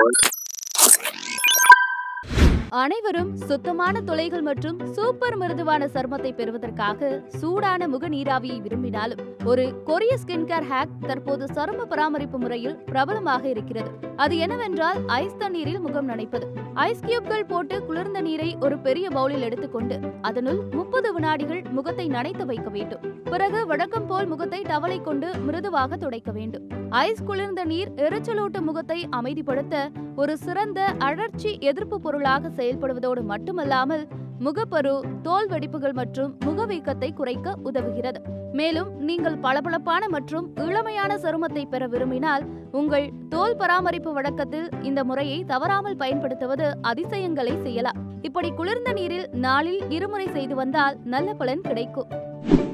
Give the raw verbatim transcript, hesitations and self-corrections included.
அனைவரும் சுத்தமான துளைகள் மற்றும் சூப்பர் மிருதுவான சருமத்தை பெறுவதற்காக சூடான முக நீராவியை விரும்பினாலும் ஒரு கொரிய ஸ்கின் கேர் ஹேக் தற்போது சரும பராமரிப்பு முறையில் பிரபலமாக இருக்கிறது. அது என்னவென்றால் ஐஸ் தண்ணீரில் முகம் நனைப்பது. ஐஸ் கியூப்கள் போட்டு குளிர்ந்த நீரை ஒரு பெரிய பவுலில் எடுத்துக்கொண்டு அதனுள் முப்பது வினாடிகள் முகத்தை நனைத்து வைக்க வேண்டும். பிறகு வழக்கம் போல் முகத்தை டவலை கொண்டு மிருதுவாக துடைக்க வேண்டும். ஐஸ் குளிர்ந்த நீர் எரிச்சலூட்டும் முகத்தை அமைதிப்படுத்த ஒரு சிறந்த அழற்சி எதிர்ப்பு பொருளாக செயல்படுவதோடு மட்டுமல்லாமல் முகப்பரு, தோல் வெடிப்புகள் மற்றும் முகவீக்கத்தை குறைக்க உதவுகிறது. மேலும் நீங்கள் பளபளப்பான மற்றும் இளமையான சருமத்தை பெற விரும்பினால் உங்கள் தோல் பராமரிப்பு வழக்கத்தில் இந்த முறையை தவறாமல் பயன்படுத்துவது அதிசயங்களை செய்யலாம். இப்படி குளிர்ந்த நீரில் நாளில் இருமுறை செய்து வந்தால் நல்ல பலன் கிடைக்கும்.